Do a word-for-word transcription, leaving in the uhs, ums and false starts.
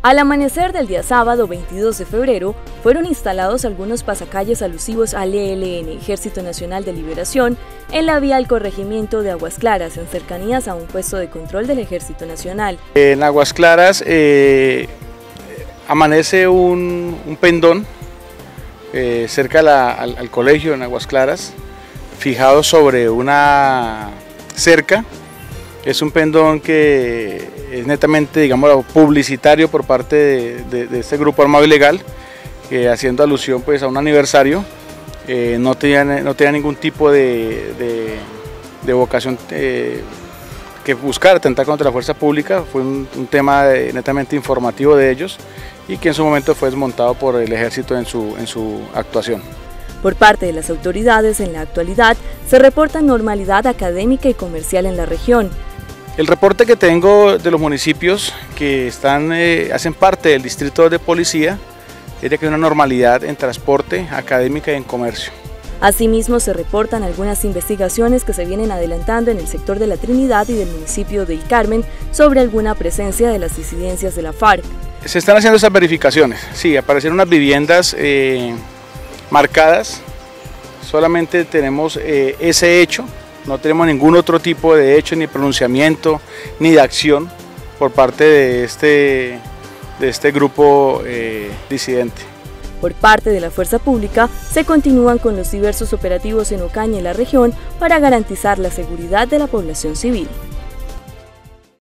Al amanecer del día sábado veintidós de febrero, fueron instalados algunos pasacalles alusivos al E L N, Ejército Nacional de Liberación, en la vía al corregimiento de Aguas Claras, en cercanías a un puesto de control del Ejército Nacional. En Aguas Claras eh, amanece un, un pendón eh, cerca la, al, al colegio en Aguas Claras, fijado sobre una cerca. Es un pendón que es netamente, digamos, publicitario por parte de, de, de este grupo armado ilegal, que haciendo alusión pues a un aniversario, eh, no, tenía, no tenía ningún tipo de, de, de vocación eh, que buscar atentar contra la fuerza pública. Fue un, un tema de, netamente informativo de ellos y que en su momento fue desmontado por el ejército en su, en su actuación. Por parte de las autoridades, en la actualidad, se reporta normalidad académica y comercial en la región. El reporte que tengo de los municipios que están, eh, hacen parte del distrito de policía es de que hay una normalidad en transporte, académica y en comercio. Asimismo, se reportan algunas investigaciones que se vienen adelantando en el sector de la Trinidad y del municipio de El Carmen sobre alguna presencia de las disidencias de la FARC. Se están haciendo esas verificaciones, sí, aparecieron unas viviendas eh, marcadas, solamente tenemos eh, ese hecho. No tenemos ningún otro tipo de hecho, ni pronunciamiento, ni de acción por parte de este, de este grupo eh, disidente. Por parte de la fuerza pública, se continúan con los diversos operativos en Ocaña y la región para garantizar la seguridad de la población civil.